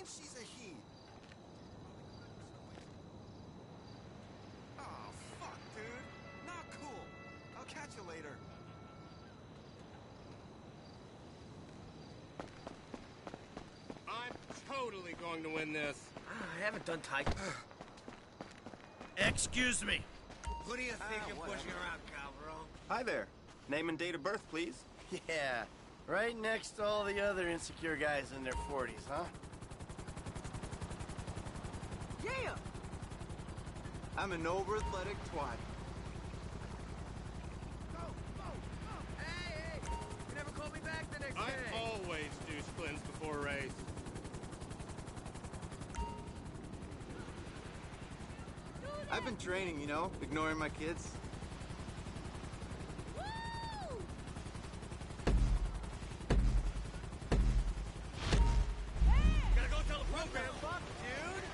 mean she's a he? Oh, fuck, dude. Not cool. I'll catch you later. I'm totally going to win this. I haven't done Thai. Excuse me. Who do you think you're pushing around, Calvaro? Hi there. Name and date of birth, please. Yeah, right next to all the other insecure guys in their 40s, huh? Yeah! I'm an over-athletic twat. Hey! You never called me back the next I day. always do splints before a race. I've been training, you know, ignoring my kids. Gotta go tell the program. Fuck, dude!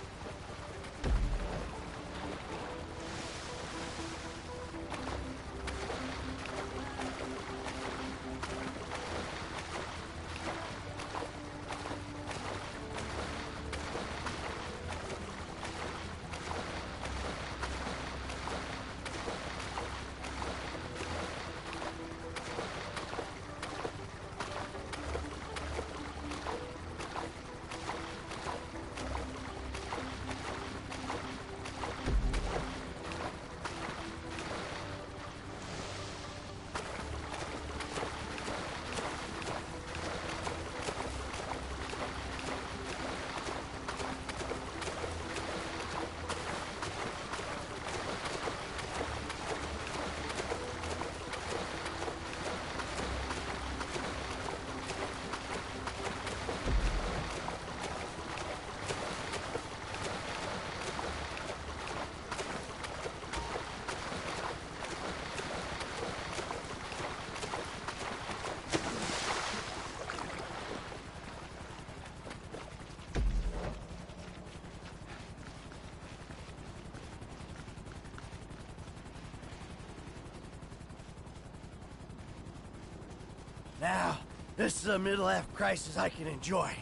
Now, this is a middle-life crisis I can enjoy.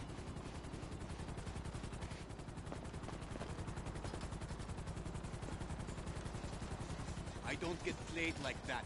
I don't get played like that.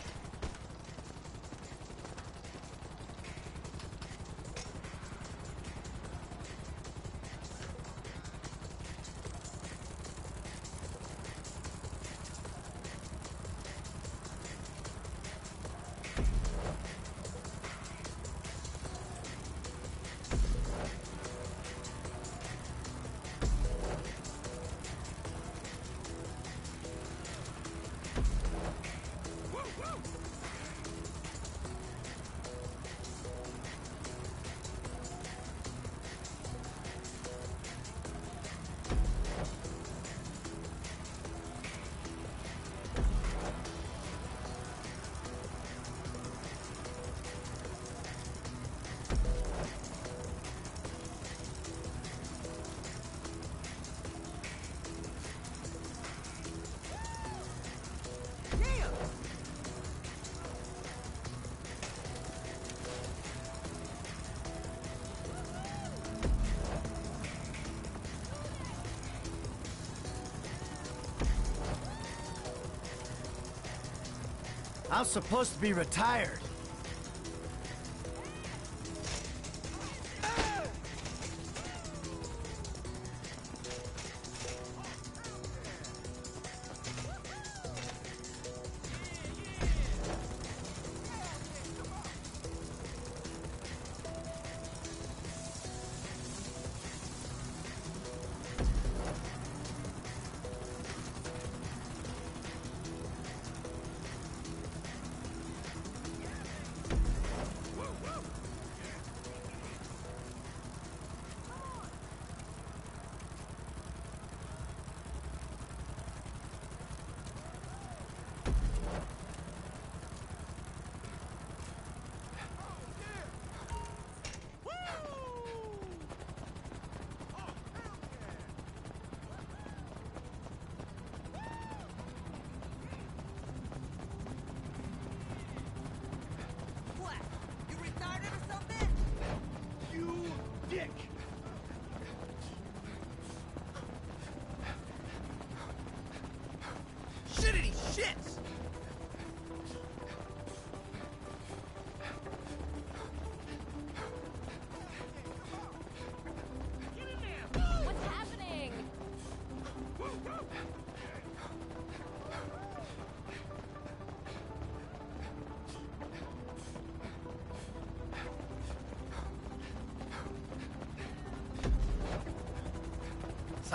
I'm supposed to be retired.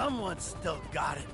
Someone still got it.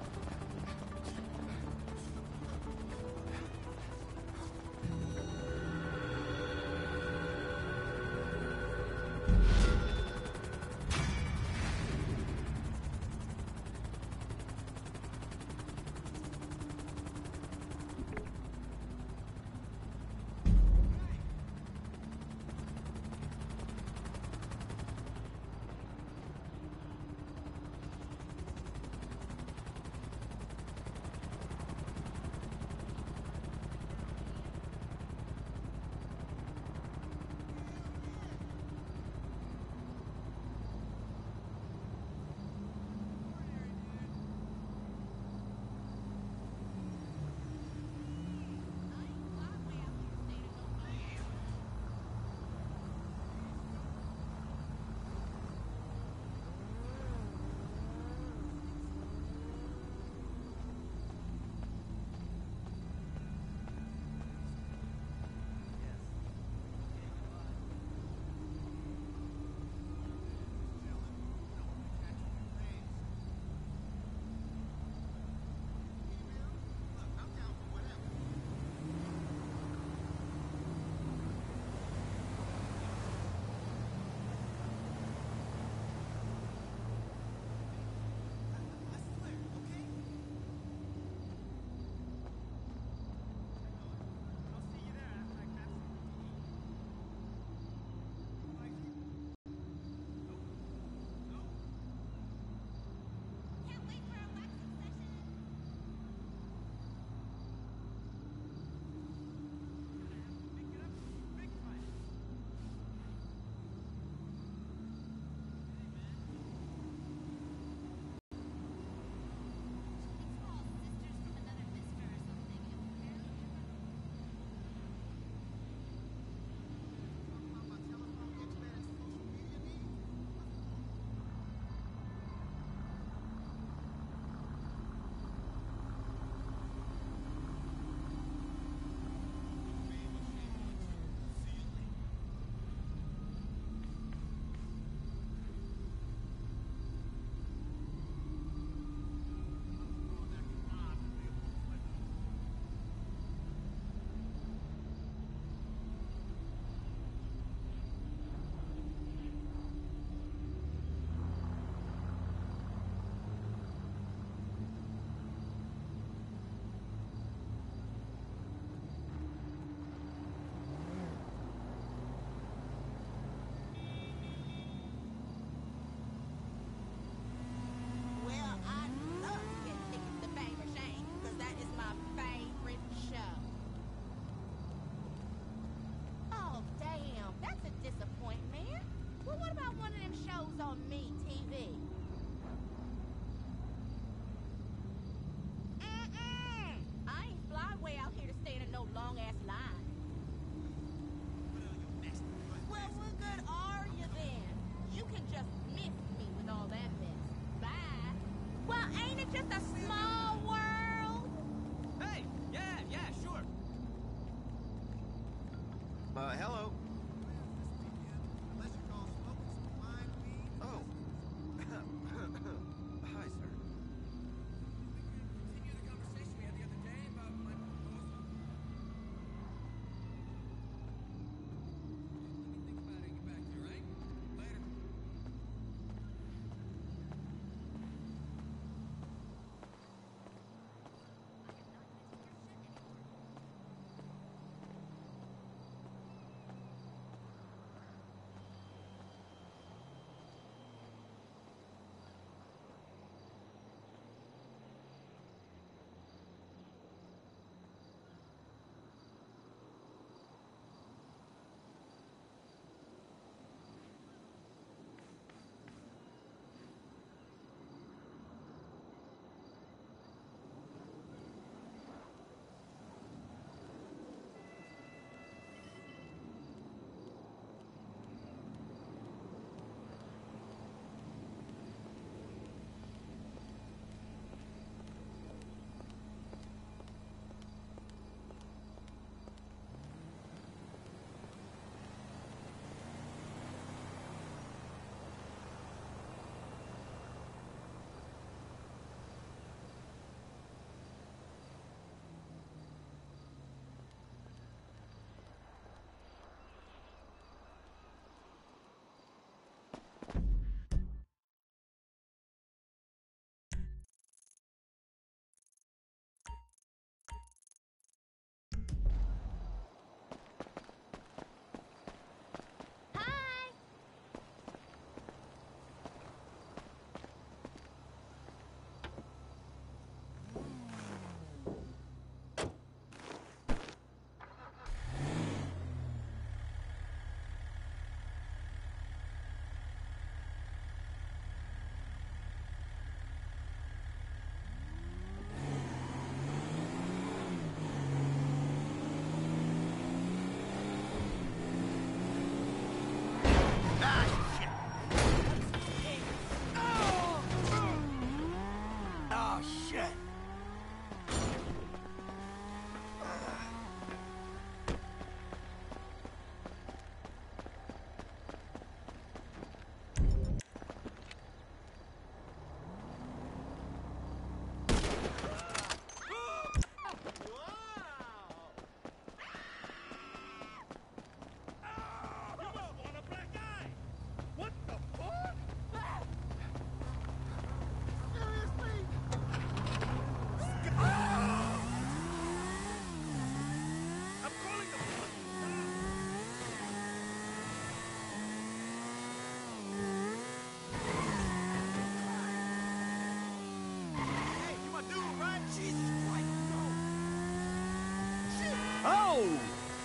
Whoa!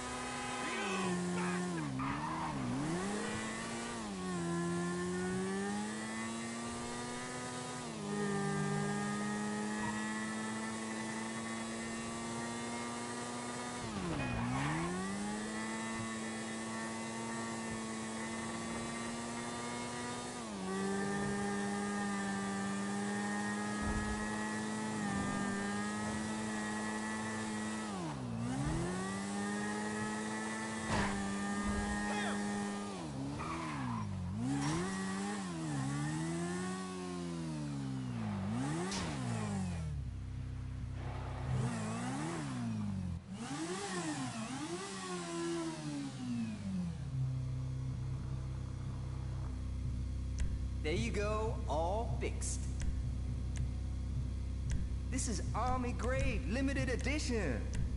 There you go, all fixed. This is Army Grade Limited Edition.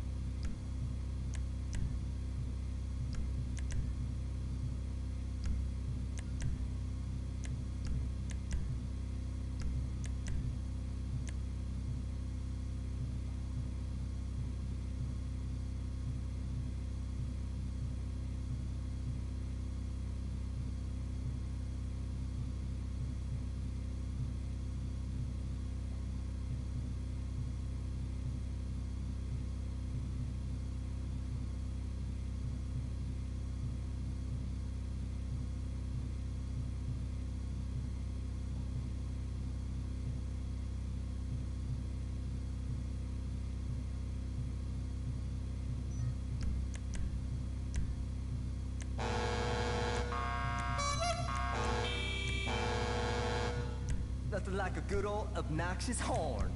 Nothing like a good old obnoxious horn.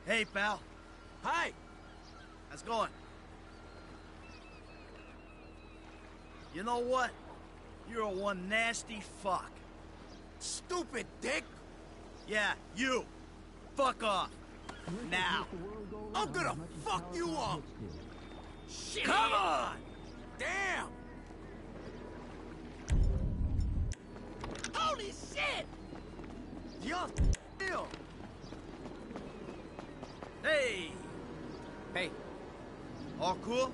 Hey, pal. Hi! How's it going? You know what? You're one nasty fuck. Stupid dick! Yeah, you. Fuck off. Now. I'm gonna fuck you up! Shit! Come on! Damn! Holy shit! Dios mío. Hey. Hey, All cool?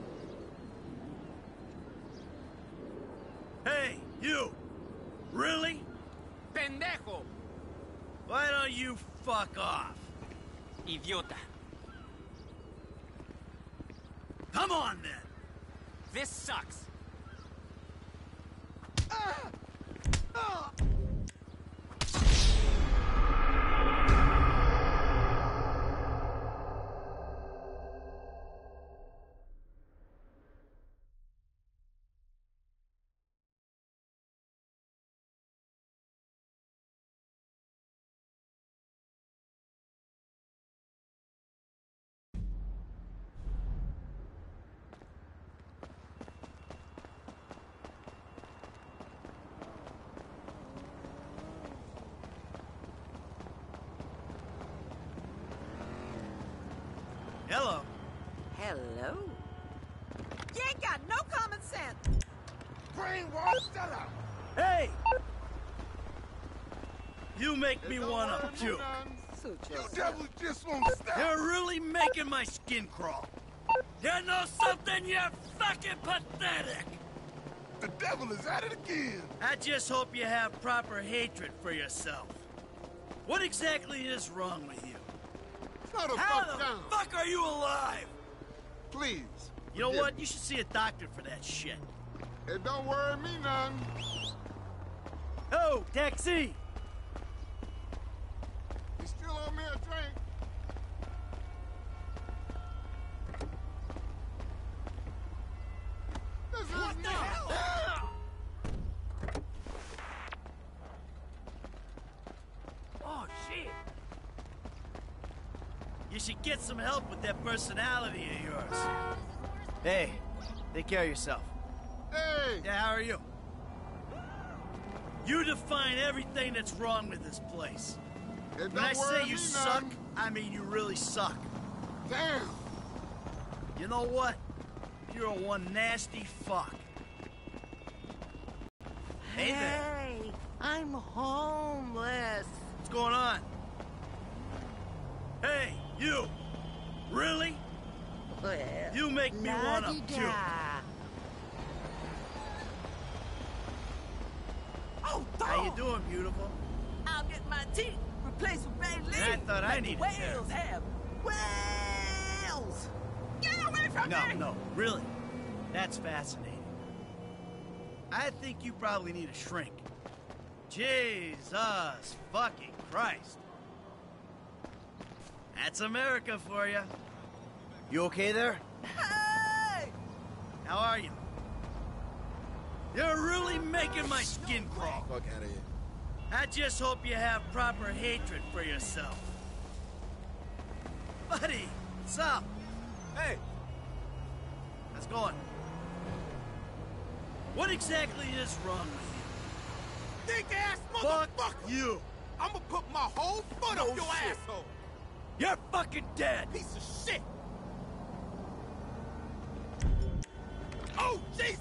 Hey, you. Really? pendejo! Why don't you fuck off? Idiota. Come on, then. This sucks. Hello. Hello? You ain't got no common sense. Brainwash, shut up! Hey! You make me wanna puke. Suit You yourself. devils just won't stop! You're really making my skin crawl. You know something? You're fucking pathetic. The devil is at it again! I just hope you have proper hatred for yourself. What exactly is wrong with you? Slow the How fuck the down! fuck are you alive? Please. You know forgive what? me. You should see a doctor for that shit. It don't worry me none. Oh, taxi! You still owe me a drink? This is What the hell? Oh, shit! You should get some help with that personality of yours. Hey, take care of yourself. Hey! Yeah, how are you? You define everything that's wrong with this place. It When I don't say worry you me suck, none. I mean you really suck. Damn! You know what? You're one nasty fuck. Hey there. Hey, I'm homeless. What's going on? Hey, you! Really? Well, You make me wanna la-di-da. puke. Oh, How you dog. doing, beautiful? I'll get my teeth replaced with red And I leaf. thought I like the needed whales therapy. have. Whales! Get away from me! No, really. That's fascinating. I think you probably need a shrink. Jesus fucking Christ. That's America for you. You okay there? Hey! How are you? You're really making my skin crawl. Fuck out of here. I just hope you have proper hatred for yourself. Buddy, what's up? Hey! How's it going? What exactly is wrong with Dick ass you? Fuck motherfucker! you! I'm gonna put my whole foot No up your shit. asshole! You're fucking dead! Piece of shit! Oh, Jesus!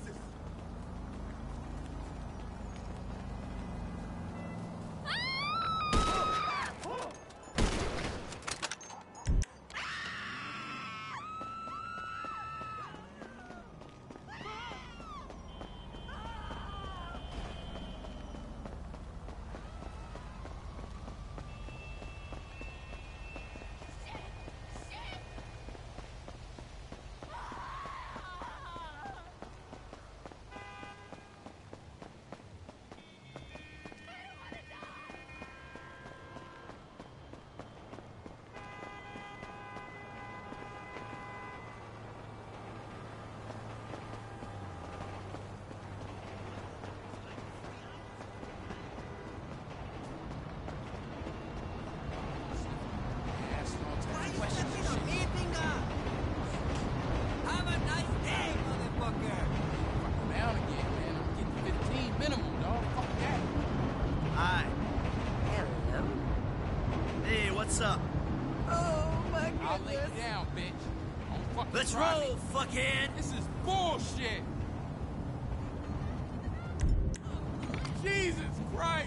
what's up? Oh my I'll lay goodness. you down, bitch. Don't fucking Let's try roll, me. fuckhead! This is bullshit. Jesus Christ.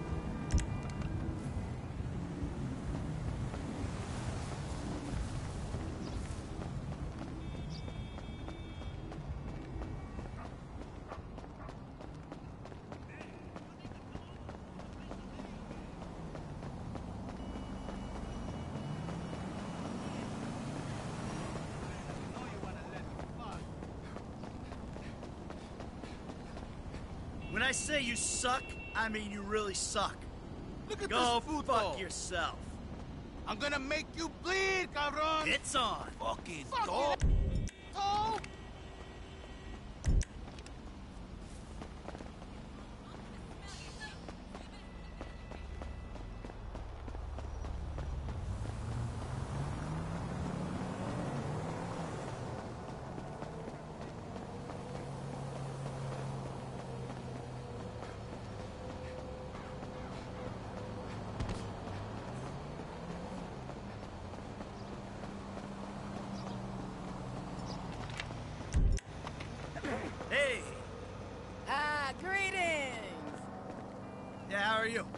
When I say you suck, I mean you really suck. Look at Go this food fuck yourself. I'm gonna make you bleed, cabron. It's on. fucking dog. Oh. Hey! Ah, greetings. Yeah, how are you?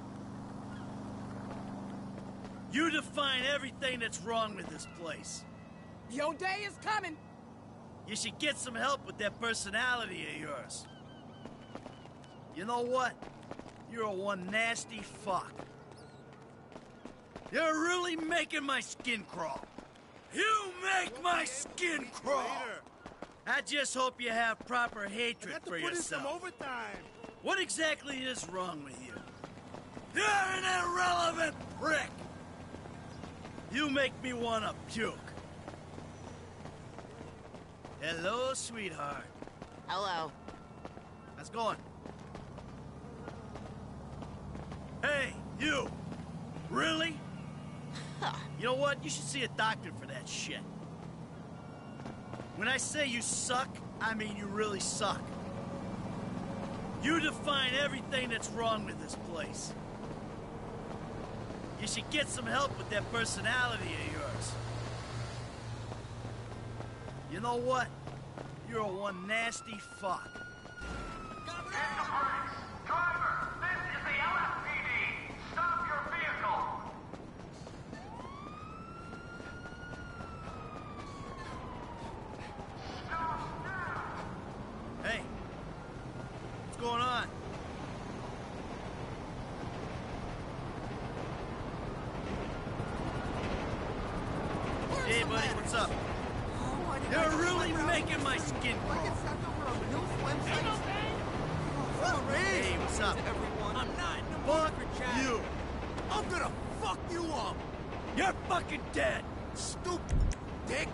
You define everything that's wrong with this place. Your day is coming. You should get some help with that personality of yours. You know what? You're one nasty fuck. You're really making my skin crawl. You make my skin crawl! I just hope you have proper hatred for yourself. overtime. What exactly is wrong with you? You're an irrelevant prick! You make me want to puke. Hello, sweetheart. Hello. How's it going? Hey, you! Really? You know what? You should see a doctor for that shit. When I say you suck, I mean you really suck. You define everything that's wrong with this place. You should get some help with that personality of yours. You know what? You're one nasty fuck. Driver, this is the LSPD. Stop your vehicle. Hey, what's going on? Hey, buddy, what's up? You're really making my skin crawl. Hey, what's up? I'm not in the Fuck mood for chat. you. I'm gonna fuck you up. You're fucking dead. Stupid dick.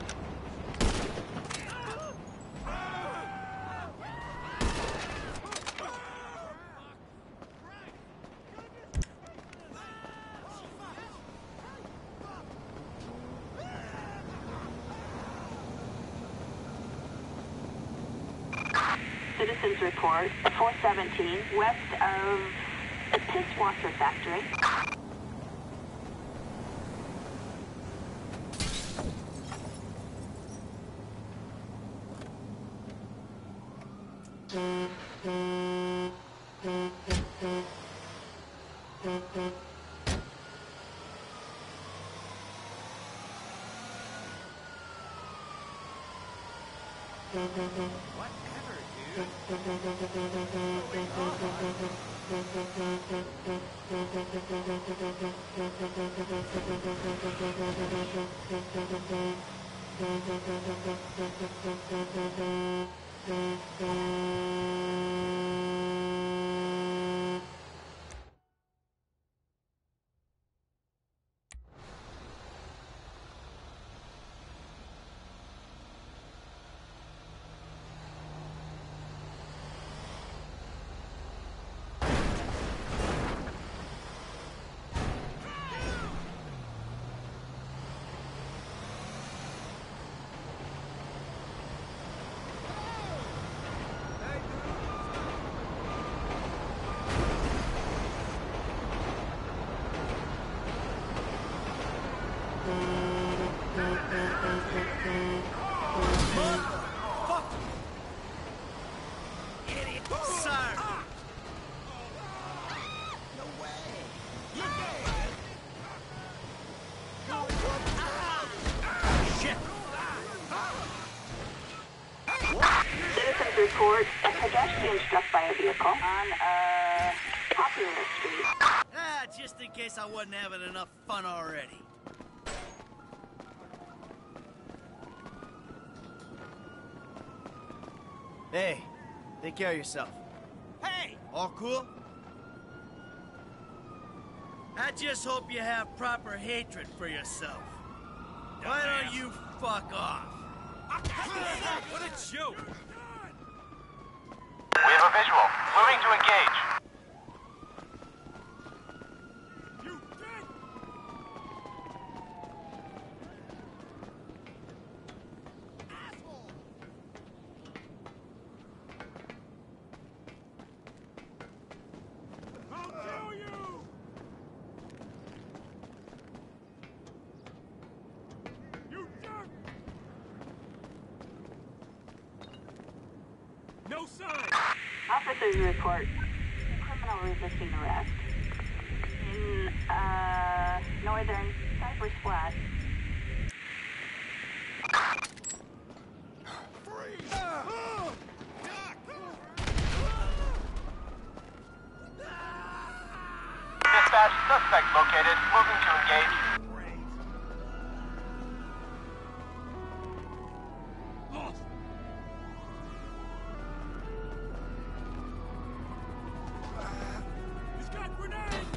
Citizens report 417 west of the Pisswasser Factory. Whatever, dude. Fuck! Idiot! Sorry! No way. Shit! Citizens report a pedestrian struck by a vehicle on Popular Street. Ah, just in case I wasn't having enough fun already. Hey, take care of yourself. Hey! All cool? I just hope you have proper hatred for yourself. Why don't you fuck off? What a joke! We have a visual. Moving to engage. No sign! Officers report criminal resisting arrest in northern Cypress Flat. Dispatch, suspect located. Moving to engage. He's got grenades!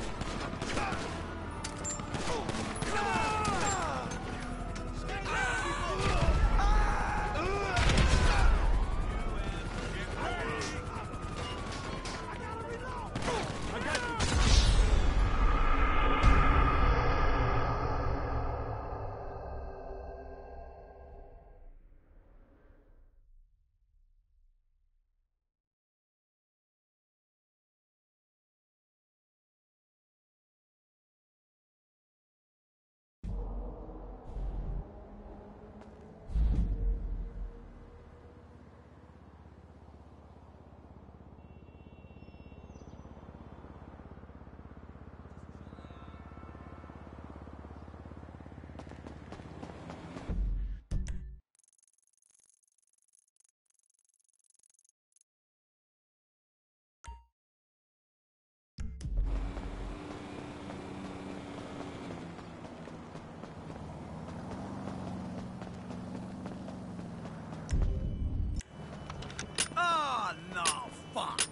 Oh, no, fuck.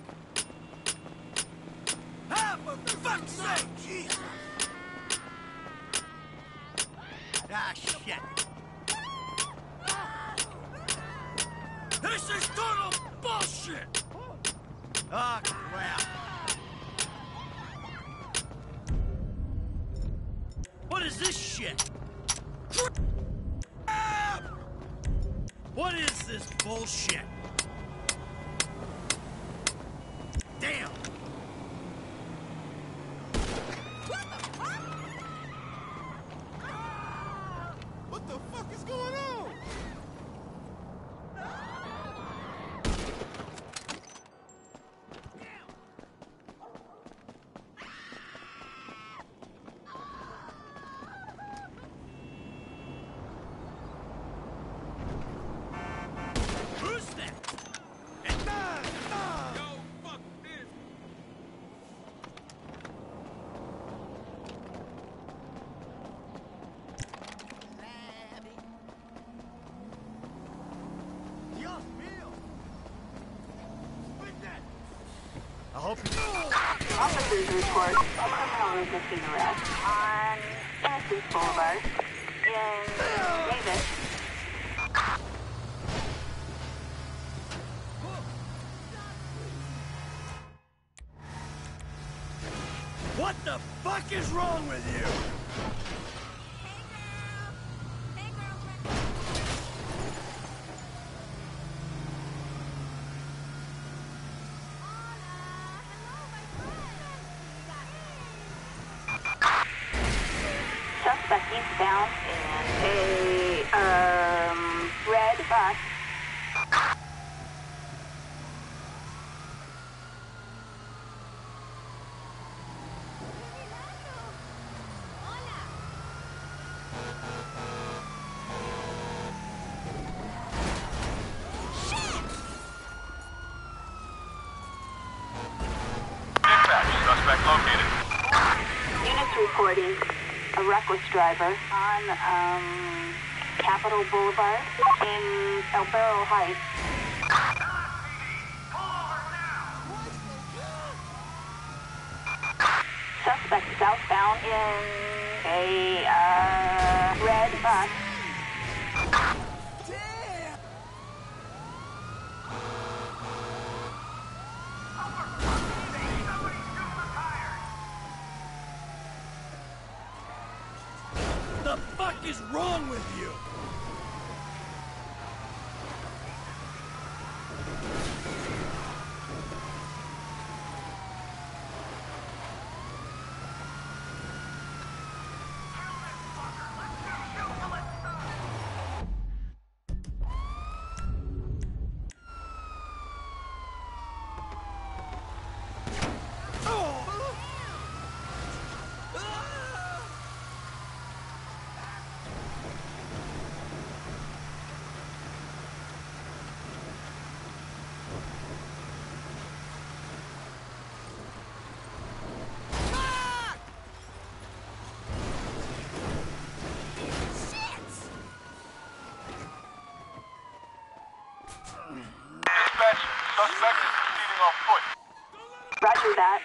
Ah, for fuck's sake! Jesus. Ah, shit. This is total bullshit! Oh, crap. What is this shit? Crap! What is this bullshit? Damn! What the fuck is going on? Who's that? Yo, fuck this! Dios mío. I hope you... Officers report a criminal resisting arrest on Innocence Boulevard in Davis. What the fuck is wrong with you? Suspect eastbound in a red bus located. Units reporting a reckless driver on Capitol Boulevard in El Barro Heights. Suspect southbound in a red bus. The fuck is wrong with you? Dispatch, suspect is proceeding on foot. Roger that.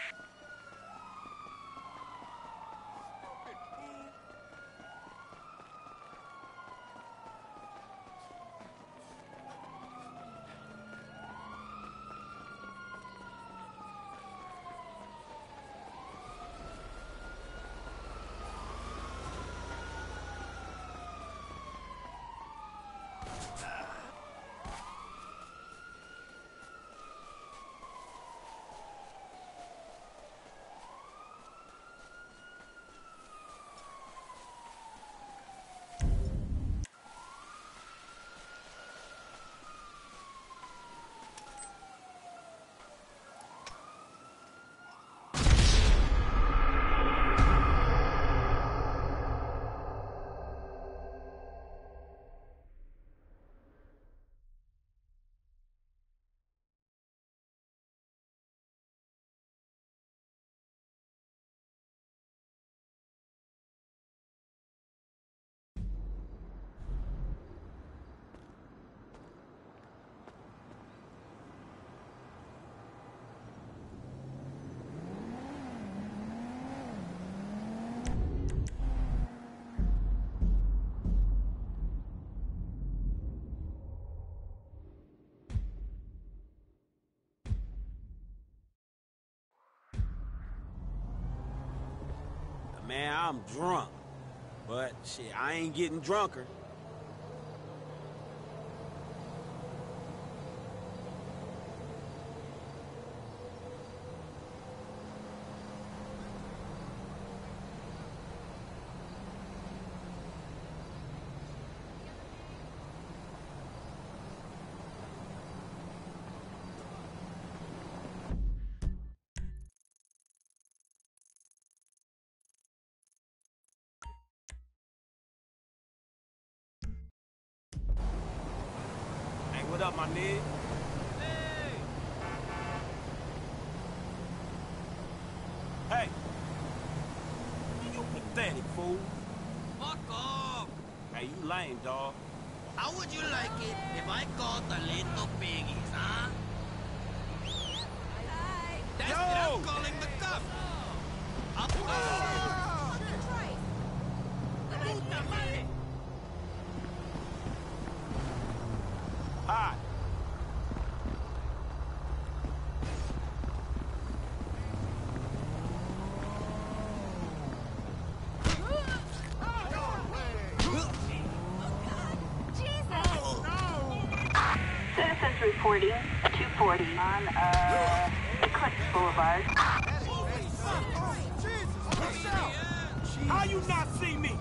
Man, I'm drunk. But, shit, I ain't getting drunker. What up, my nigga? Hey! Hey! You pathetic fool. Fuck off! Hey, you lame, dog. How would you like it if I called the little piggies, huh? That's what I'm calling the cops! Hi. Citizens reporting 240 on Eclipse Boulevard. How you not see me?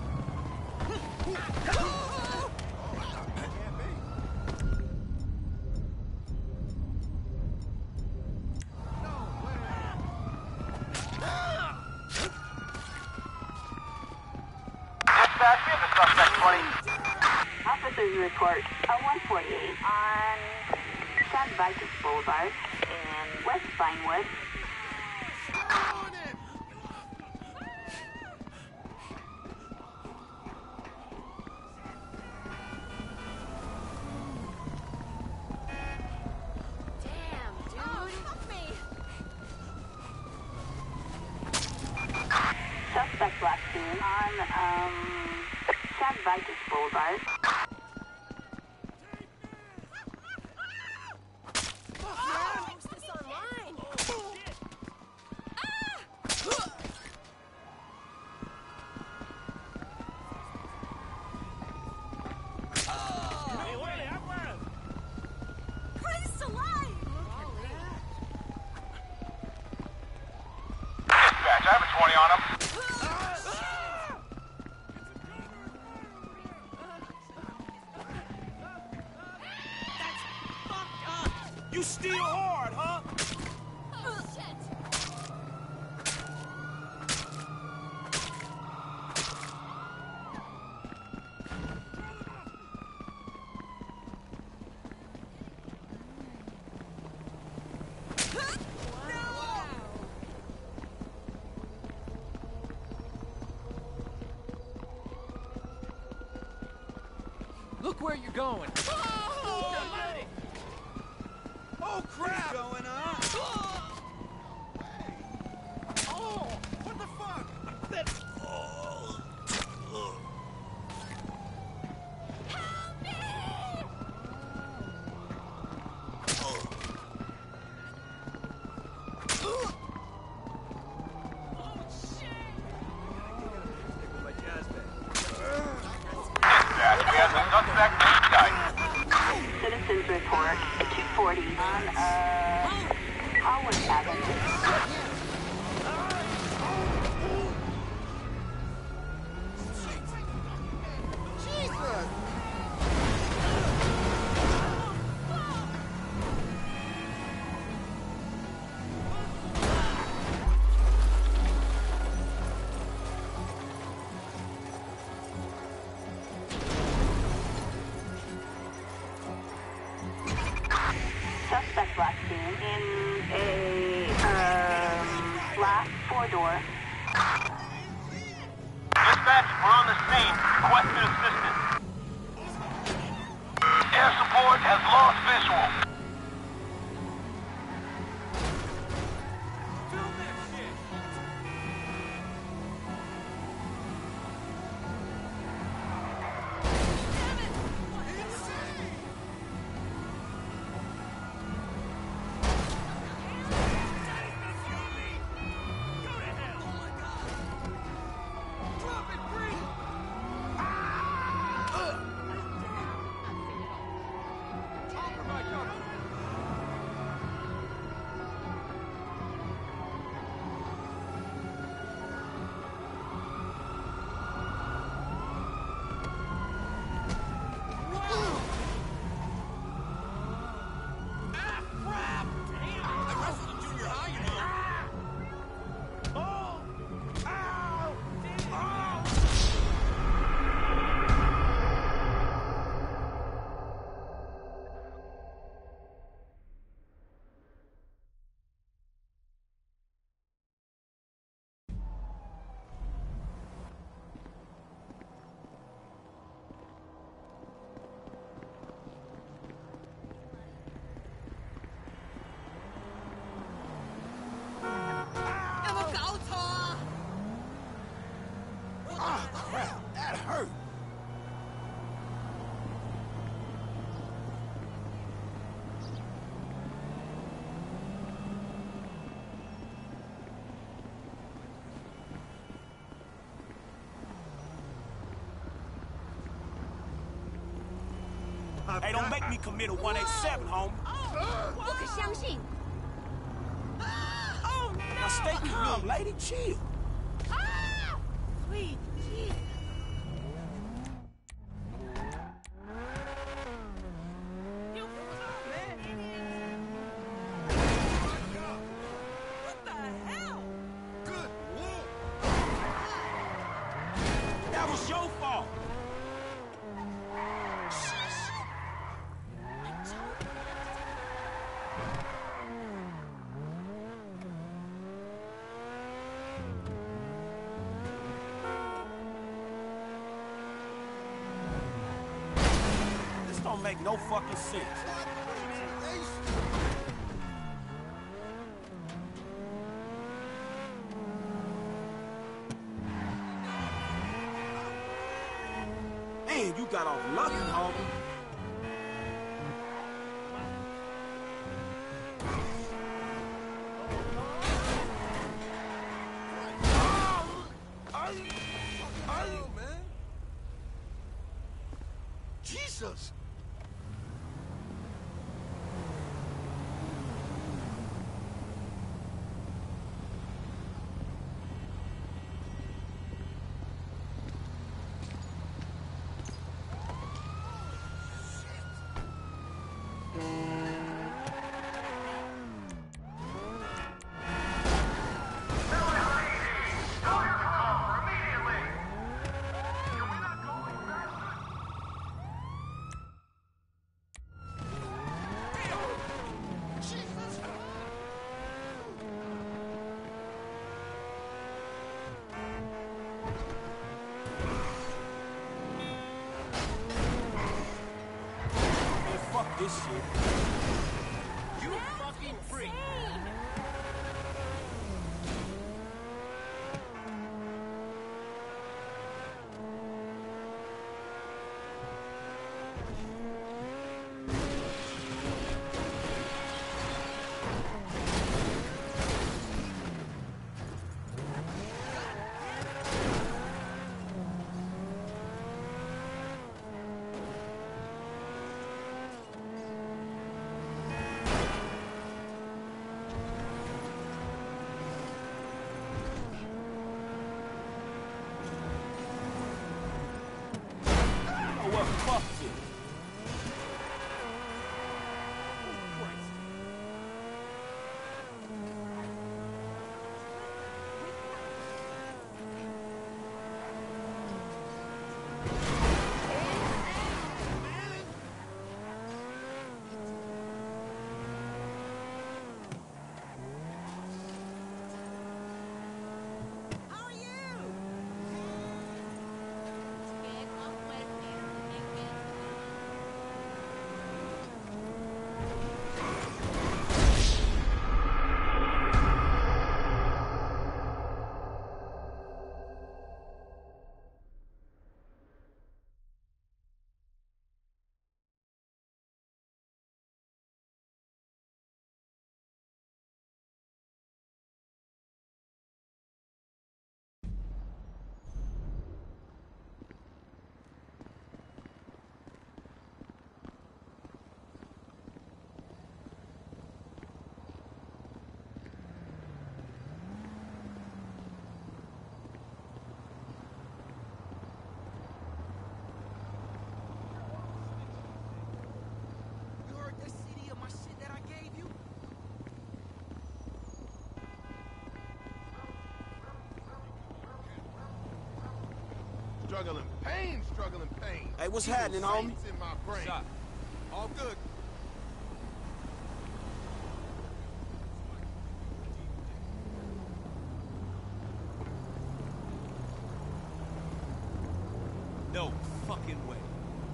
Dispatch, we have the suspect 20. Officers report a 148 on San Vitus Boulevard in West Vinewood. scene on, San Vitus Boulevard. Dispatch, I have a 20 on him. You still hard, huh? Look where you're going. Oh, crap! What's going on? Oh, what the fuck? Dispatch, we have a suspect in sight. Citizens report at 240 on, Howard Avenue. Suspect last seen in a, black four-door. Dispatch, we're on the scene. Requesting assistance. Air support has lost visual. Oh, crap. That hurt. Hey, don't make me commit a 187, homie. 不可相信！ Now stay calm, lady. Chill. Sweet Jesus. What the hell? Good Lord! That was your fault. This don't make no fucking sense. mean you got off lucky, homie. Oh, man. Jesus. This shit. You fucking freak. Fuck it. How are you? You heard that CD of my shit that I gave you? Struggling pain, struggling pain. Hey, what's Evil happening, homie? saints in my brain. Shot. All good. No fucking way.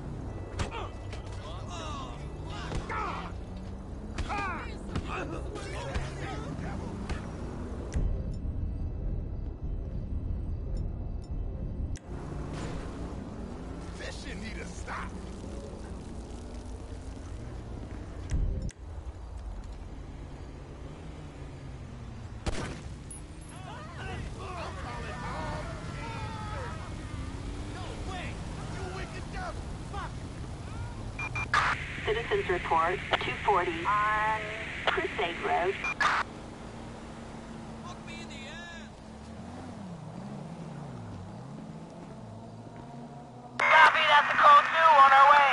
This shit need to stop. Citizens report 240 on Crusade Road. Copy, that's a code 2 on our way.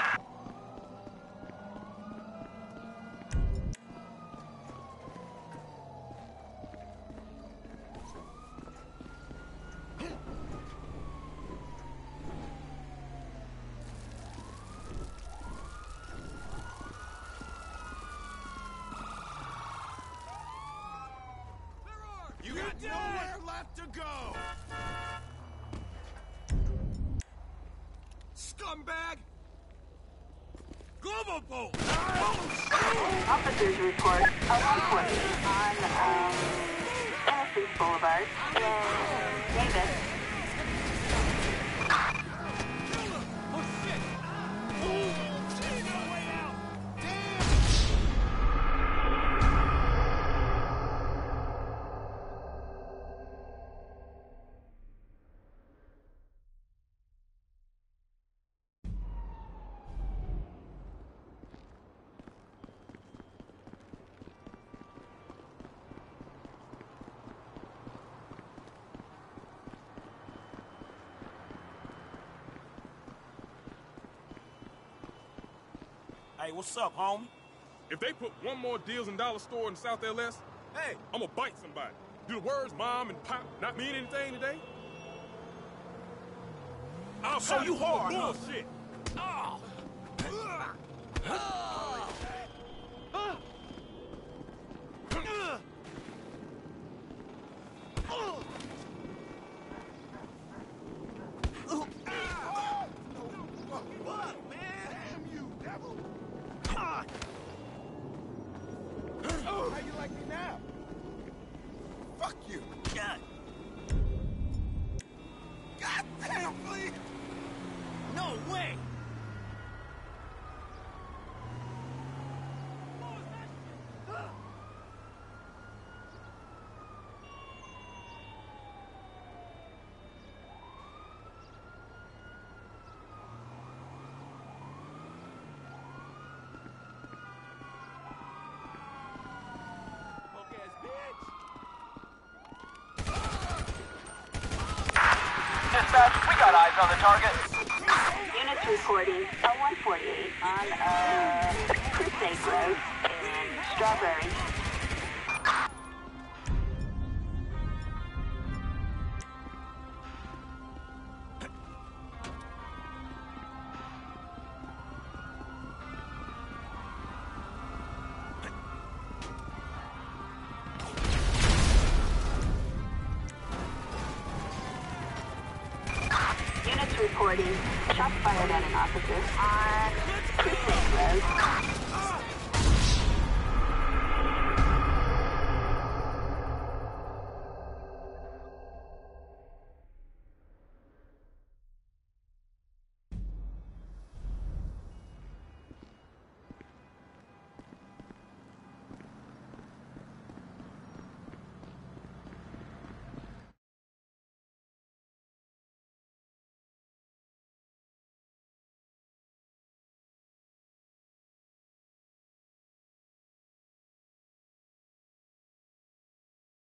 You got nowhere left to go. Scumbag! Global bolt! Officers report a 140 on Innocence Boulevard in Davis. Oh shit! Hey, what's up, homie? If they put one more Deals and Dollar store in South LS, hey, I'm gonna bite somebody. Do the words mom and pop not mean anything today? I'll So you hard, huh? bullshit. Oh. How you like me now? Fuck you. God. God damn, please. No way! Dispatch, we got eyes on the target. Units reporting a 148 on Crusade Road in Strawberry. Units reporting shots fired at an officer on Crusade Road.